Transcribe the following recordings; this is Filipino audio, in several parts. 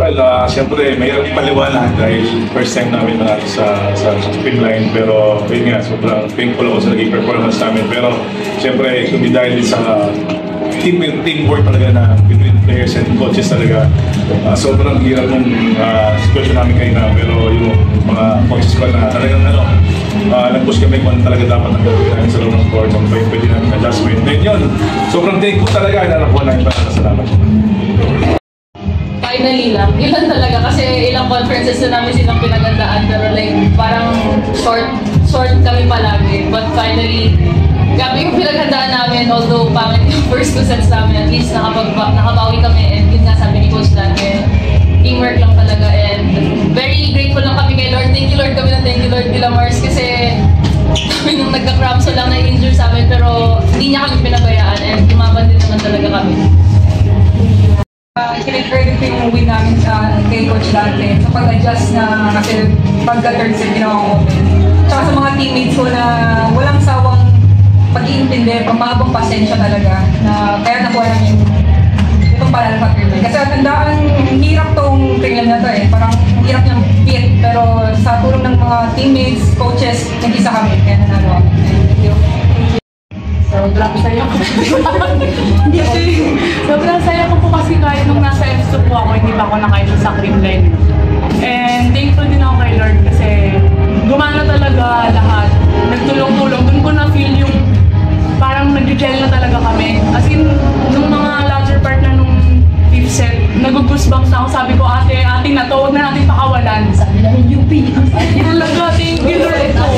Well, siyempre, may paliwanag dahil first time namin na sa film line. Pero, yun nga, sobrang thankful ako sa naging performance namin. Pero, siyempre, kundi dahil sa teamwork talaga na between players and coaches talaga. Sobrang hirap ng situation namin kayo na. Pero, yung mga coaches ko na talagang nag-push kami kung talaga dapat ang gawin namin sa loob ng court. Kung pwede namin adjustment. Then yun, sobrang thankful talaga. Nanakuha namin para sa salamat. Finally lang. Yun lang talaga kasi ilang conferences na namin silang pinagandaan pero like parang short kami palagi. But finally, grabe yung pinagandaan namin although pangit yung first 2 sets namin, at least nakabawi kami and yun nga sabi ni Coach natin, teamwork lang talaga and very grateful lang kami kay Lord. Thank you Lord kami na thank you Lord nila Mars kasi kami nung nagka-cramp so lang na-injure sa amin pero hindi niya kami pinabayaan and umaban din naman talaga kami. Kinikredit ko yung win namin kay Coach Dante sa pag-adjust na kasi pagka-third set ginawa ko open. Tsaka sa mga teammates ko na walang sawang pag-iintindi, pamabang pasensya talaga na kaya nakuha namin itong panalo sa Greenland. Kasi tandaan, hirap tong Greenland na to parang hirap niyang beat pero sa tulong ng mga teammates, coaches, nag-isa kami kaya nanalo kami. Thank you. Sobrang saya ko. Sobrang saya ko po kasi kahit nung nasa F2 po ako, hindi pa ako nakain sa Creamline. And thankful din ako kay Lord kasi gumana talaga lahat. Nagtulong-tulong. Doon ko na-feel yung parang nag-gel na talaga kami. As in, nung mga latter part na nung 5th set, nag-goosebumps na ako. Sabi ko, ate na to, huwag na natin pakawalan. Sabi namin, UP. Talaga, thank you Lord po.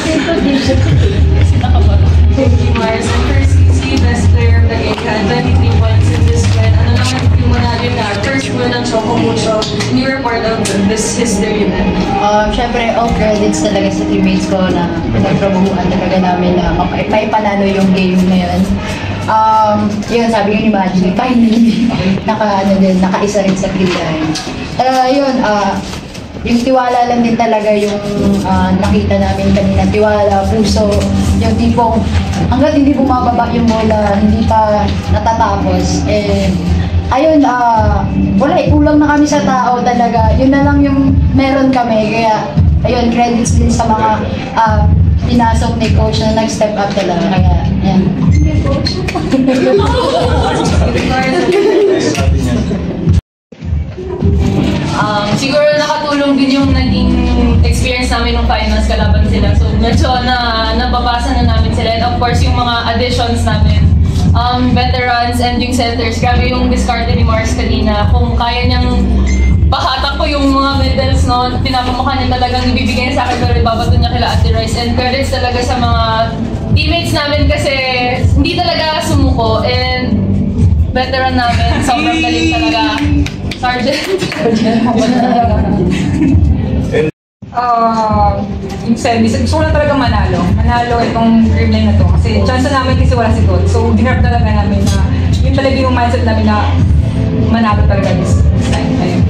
Thank you, Mars. And first, CC, best player of the game, had 23 points in this win. Ano naman yung managin na first win ng Choco Mucho, and you were part of this history event? Siyempre, all credits talaga sa teammates ko na nagtrabahuan talaga namin na maipanalo yung game na yun. Yun, sabi ko ni Magic, finally, nakaisa rin sa Greenline. Yung tiwala lang din talaga yung nakita namin kanina. Tiwala, puso, yung tipong hanggat hindi bumababa yung bola, hindi pa natatapos. Ayun, wala, kulang na kami sa tao talaga. Yun na lang yung meron kami. Kaya, ayun, credits din sa mga pinasok ni Coach na nag-step up talaga. Kaya, yan. Siguro nakatulong din yung naging experience namin ng finals kalaban sila. So medyo nababasa na namin sila. And of course yung mga additions namin, veterans and yung centers. Grabe yung discard ni Mars kanina. Kung kaya niyang pahatak ko yung mga medals noon, pinapamukha niya talagang ibibigay sa akin pero ibabato niya kila Ate Royce. And credits talaga sa mga teammates namin kasi hindi talaga sumuko. And veteran namin, sobrang galing talaga. Sergeant. Yung semis, gusto ko lang talaga manalo itong Greenline na to kasi chance namin kasi wala si God. So dinarap talaga namin na yun talaga yung mindset namin na manalo talaga this time.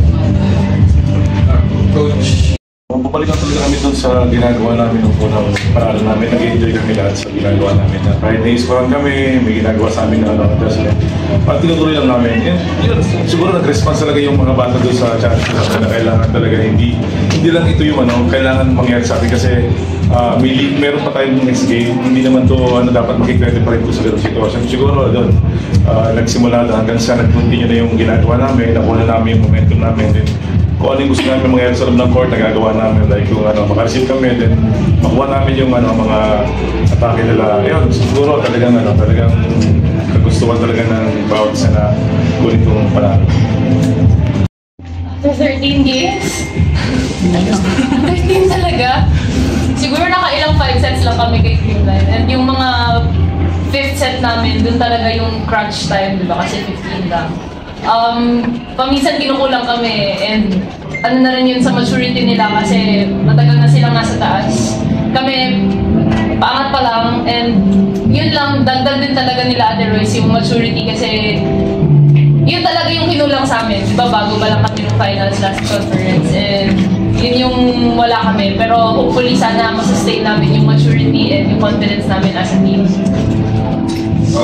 Coach, babalikan talaga kami doon sa ginagawa namin ng unang paraan namin. Nag-enjoy kami lahat sa ginagawa namin. Kahit na-isparan kami, may ginagawa sa amin na adjustment. At tinutuloy lang namin. Yun, siguro nag-response talaga yung mga bata doon sa chance na kailangan talaga. Hindi lang ito yung kailangan mangyari sa atin kasi meron pa tayong next game. Hindi naman to dapat makikredit pa rin sa ganung sitwasyon. Siguro doon, nagsimula na hanggang sa nag-continue na yung ginagawa namin, nakuha na namin yung momentum namin. Then, kung ano yung gusto namin mangyari sa loob ng court, nagagawa namin. Like kung makareceive kami, then makuha namin yung mga atake nila. Ayun, siguro talagang kagustuhan talaga ng bawat isa na kulit yung panalo. After 13 games? 13 talaga? Siguro nakailang 5 sets lang kami kay Creamline. And yung mga 5th set namin, dun talaga yung crunch time, di ba? Kasi 15 lang. Paminsan kinukulang kami and ano na rin yun sa maturity nila kasi matagal na silang nasa taas. Kami, paangat pa lang and yun lang, dagdag din talaga nila Ate Royce yung maturity kasi yun talaga yung kinulang sa amin. Diba bago pa lang kami ng finals last conference and yun yung wala kami. Pero hopefully sana masustain namin yung maturity and yung confidence namin as a team.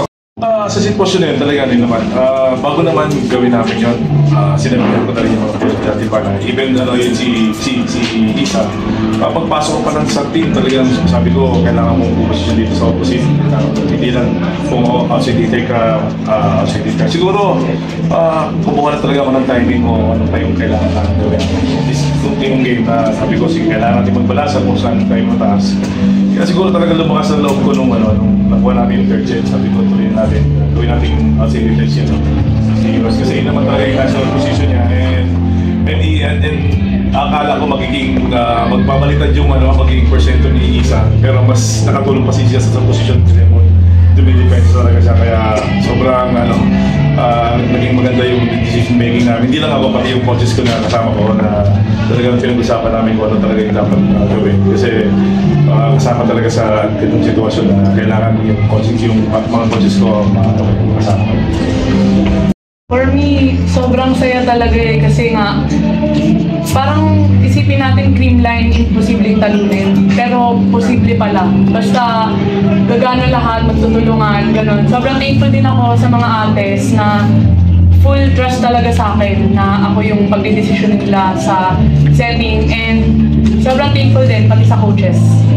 Sa sitwasyon na yun, talaga rin naman. Bago naman gawin namin yun, sinabihan ko talaga yung mga players dati pa na even yun si Isa, pagpasok ko pa lang sa team talagang sabi ko kailangan mong pumasyon dito sa opposite, hindi lang kung outside hitter ka, siguro kumuha na talaga ako ng timing mo ano pa yung kailangan natin gawin. Yung game na sabi ko sige kailangan natin magbalasa kung saan tayo mataas. Kaya siguro talaga lumakas ang loob ko nung nakuha namin yung third set, sabi ko tuloy natin gawin natin yung outside hitters yun. Kasi yun naman talaga yung national position niya and akala ko magiging magpapalitan yung magiging porsyento ni Isa, pero mas nakatulong pa siya sa posisyon kasi mo dumidepende talaga siya, kaya sobrang naging maganda yung decision making namin. Hindi lang ako, pati yung coaches ko na kasama ko na talagang pinag-usapan namin kung ano talaga yung dapat gawin, kasi kasama talaga sa ganung sitwasyon na kailangan yung coaches, yung mga coaches ko kasama ko. For me, sobrang saya talaga kasi nga, parang isipin natin creamline, imposibleng talunin. Pero posible pala. Basta gagana lahat, magtutulungan, ganun. Sobrang thankful din ako sa mga ates na full trust talaga sa akin na ako yung pagdidesisyon nila sa setting. And sobrang thankful din pati sa coaches.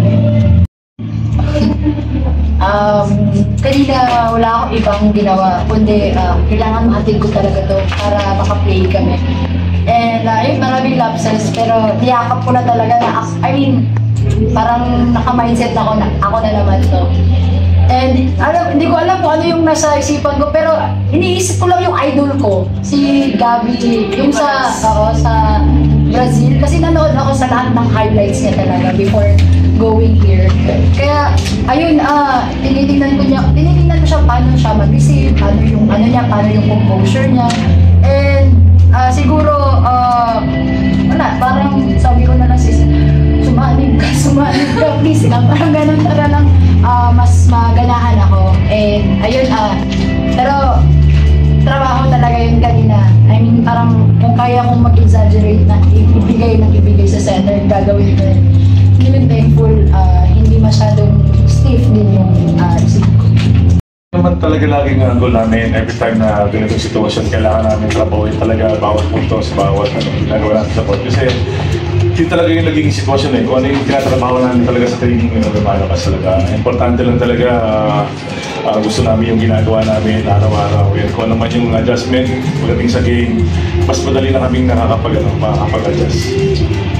Kanina wala akong ibang ginawa, kundi kailangan mahatid ko talaga to para maka-play kami. And ayun, maraming lapses, pero tiyakap ko na talaga na, parang naka-mindset na ako na naman to. And hindi ko alam kung ano yung nasa isipan ko, pero iniisip ko lang yung idol ko, si Gabby, yung sa Brazil, kasi nanood ako sa lahat ng highlights niya talaga before going here. Kaya, ayun, tinitingnan ko siya paano siya mag-receive, paano yung composure niya. And siguro, parang sabi ko na lang sumanib ka, please lang. Parang ganun para lang mas maganahan ako. And ayun, pero trabaho talaga yun kanina. I mean, parang kung kaya kong mag-exaggerate na ibigay sa center, gagawin ko. Feeling thankful, hindi masyadong stiff din yung isip ko. Naman talaga laging ang goal namin, every time na ganitong sitwasyon, kailangan namin trabawin talaga bawat puntos, bawat ginagawa natin sa court. Kasi yun talaga yung naging sitwasyon kung ano yung tinatrabaho namin talaga sa training, lumalakas talaga. Importante lang talaga, gusto namin yung ginagawa namin araw-araw. Kung ano man yung adjustment pagdating sa game, mas madali na kaming makakapag-adjust.